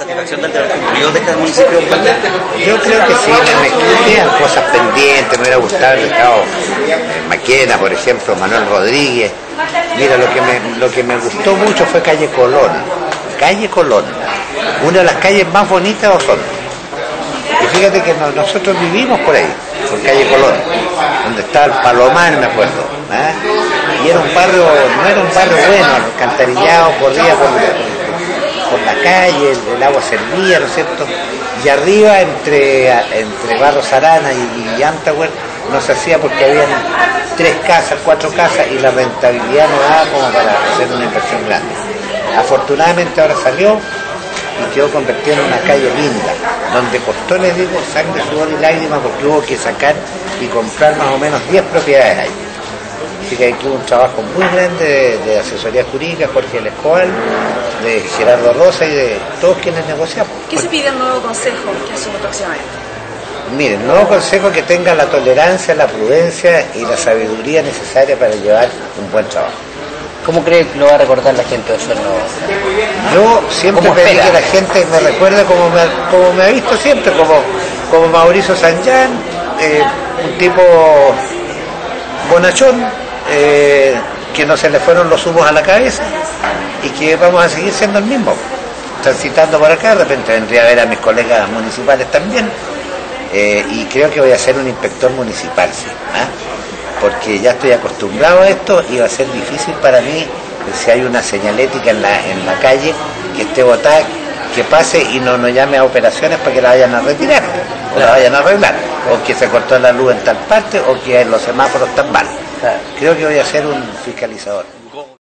satisfacción de haber cumplido de este municipio? Yo creo que sí, me quedan cosas pendientes, me hubiera gustado haber dejado Maquena, por ejemplo, Manuel Rodríguez. Mira, lo que me gustó mucho fue Calle Colón. Calle Colón, una de las calles más bonitas de Osorno. Y fíjate que nosotros vivimos por ahí, por Calle Colón, donde estaba el Palomar, me acuerdo. Y era un barrio, no era un barrio bueno, alcantarillado, corría por la calle, el agua servía, ¿no es cierto? Y arriba, entre Barros Arana y Antagüer, no se hacía porque habían 3 casas, 4 casas, y la rentabilidad no daba como para hacer una inversión grande. Afortunadamente ahora salió y quedó convertida en una calle linda, donde costó, les digo, sangre, sudor y lágrimas, porque hubo que sacar y comprar más o menos 10 propiedades ahí. Así que aquí hubo un trabajo muy grande de asesoría jurídica, Jorge El Escobar, de Gerardo Rosa y de todos quienes negociamos. ¿Qué se pide al nuevo consejo que asume próximamente? Miren, el nuevo consejo que tenga la tolerancia, la prudencia y la sabiduría necesaria para llevar un buen trabajo. ¿Cómo cree que lo va a recordar la gente de Osorno? Yo siempre pedí que la gente me recuerde como me ha visto siempre, como Mauricio Sanján, un tipo bonachón, que no se le fueron los humos a la cabeza y que vamos a seguir siendo el mismo. Transitando por acá, de repente vendría a ver a mis colegas municipales también, y creo que voy a ser un inspector municipal, sí, porque ya estoy acostumbrado a esto y va a ser difícil para mí, si hay una señalética en la calle que esté botada, que pase y no nos llame a operaciones para que la vayan a retirar o la vayan a arreglar, o que se cortó la luz en tal parte o que los semáforos están mal. Creo que voy a ser un fiscalizador.